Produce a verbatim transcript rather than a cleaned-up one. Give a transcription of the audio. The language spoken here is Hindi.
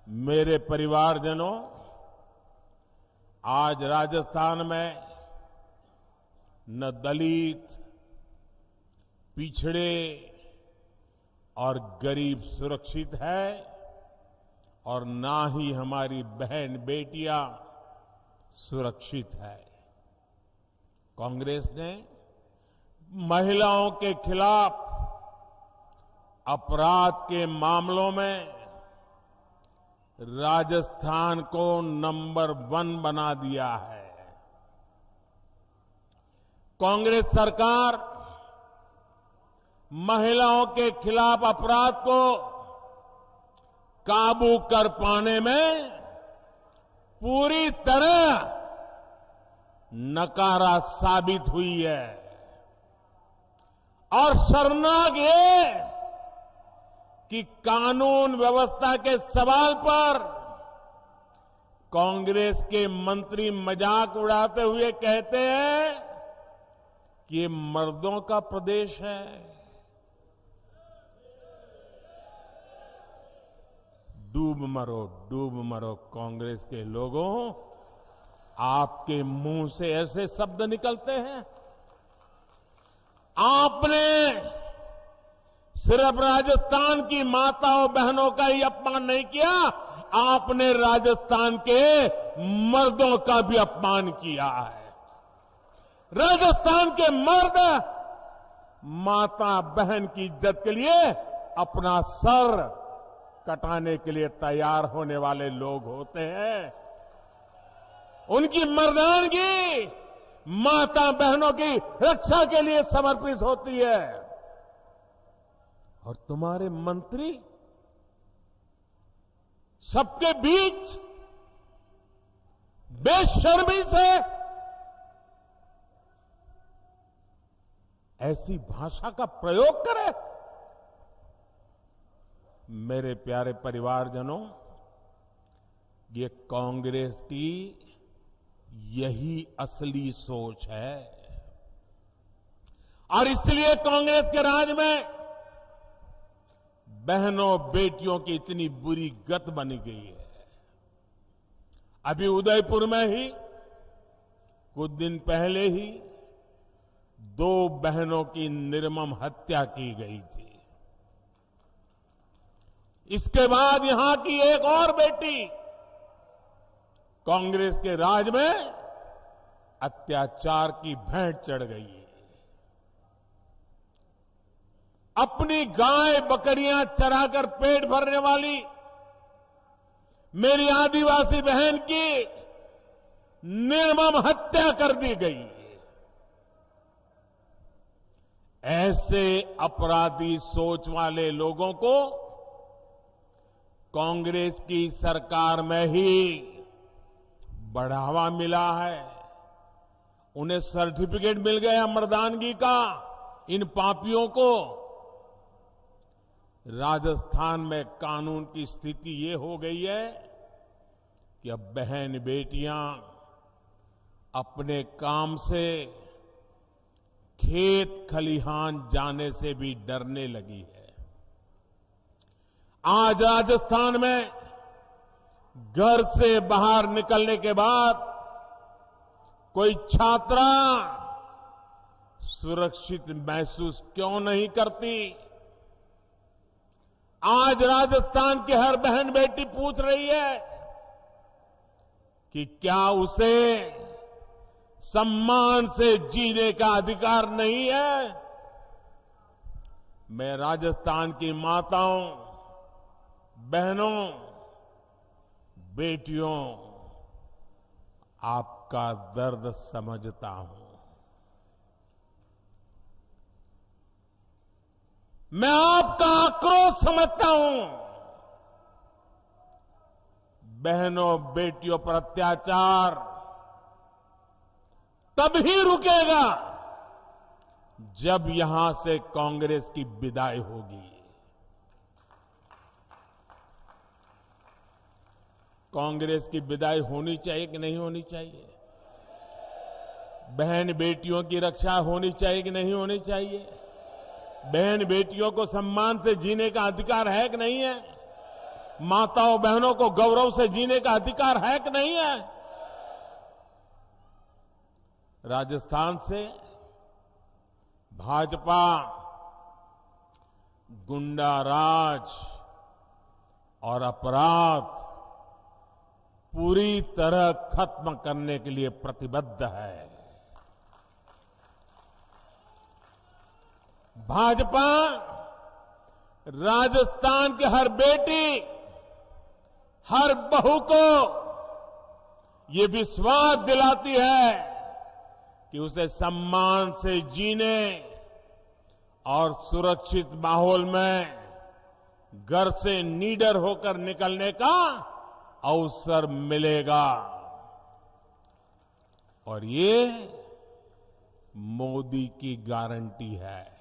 मेरे परिवारजनों, आज राजस्थान में न दलित, पिछड़े और गरीब सुरक्षित है और ना ही हमारी बहन बेटियां सुरक्षित है। कांग्रेस ने महिलाओं के खिलाफ अपराध के मामलों में राजस्थान को नंबर वन बना दिया है। कांग्रेस सरकार महिलाओं के खिलाफ अपराध को काबू कर पाने में पूरी तरह नकारा साबित हुई है। और शर्मनाक ये कि कानून व्यवस्था के सवाल पर कांग्रेस के मंत्री मजाक उड़ाते हुए कहते हैं कि ये मर्दों का प्रदेश है। डूब मरो, डूब मरो कांग्रेस के लोगों, आपके मुंह से ऐसे शब्द निकलते हैं। आपने सिर्फ राजस्थान की माताओं बहनों का ही अपमान नहीं किया, आपने राजस्थान के मर्दों का भी अपमान किया है। राजस्थान के मर्द माता बहन की इज्जत के लिए अपना सर कटाने के लिए तैयार होने वाले लोग होते हैं। उनकी मर्दानगी माता बहनों की रक्षा के लिए समर्पित होती है। और तुम्हारे मंत्री सबके बीच बेशर्मी से ऐसी भाषा का प्रयोग करें। मेरे प्यारे परिवारजनों, ये कांग्रेस की यही असली सोच है और इसलिए कांग्रेस के राज में बहनों बेटियों की इतनी बुरी गत बनी गई है। अभी उदयपुर में ही कुछ दिन पहले ही दो बहनों की निर्मम हत्या की गई थी। इसके बाद यहां की एक और बेटी कांग्रेस के राज में अत्याचार की भेंट चढ़ गई है। अपनी गाय बकरियां चराकर पेट भरने वाली मेरी आदिवासी बहन की निर्मम हत्या कर दी गई। ऐसे अपराधी सोच वाले लोगों को कांग्रेस की सरकार में ही बढ़ावा मिला है। उन्हें सर्टिफिकेट मिल गया मर्दानगी का। इन पापियों को राजस्थान में कानून की स्थिति ये हो गई है कि अब बहन बेटियां अपने काम से खेत खलिहान जाने से भी डरने लगी है। आज राजस्थान में घर से बाहर निकलने के बाद कोई छात्रा सुरक्षित महसूस क्यों नहीं करती? आज राजस्थान की हर बहन बेटी पूछ रही है कि क्या उसे सम्मान से जीने का अधिकार नहीं है? मैं राजस्थान की माताओं, बहनों, बेटियों, आपका दर्द समझता हूं। मैं आपका आक्रोश समझता हूं। बहनों बेटियों पर अत्याचार तभी रुकेगा जब यहां से कांग्रेस की विदाई होगी। कांग्रेस की विदाई होनी चाहिए कि नहीं होनी चाहिए? बहन बेटियों की रक्षा होनी चाहिए कि नहीं होनी चाहिए? बहन बेटियों को सम्मान से जीने का अधिकार है कि नहीं है? माताओं बहनों को गौरव से जीने का अधिकार है कि नहीं है? राजस्थान से भाजपा गुंडा राज और अपराध पूरी तरह खत्म करने के लिए प्रतिबद्ध है। भाजपा राजस्थान के हर बेटी, हर बहू को ये विश्वास दिलाती है कि उसे सम्मान से जीने और सुरक्षित माहौल में घर से निडर होकर निकलने का अवसर मिलेगा। और ये मोदी की गारंटी है।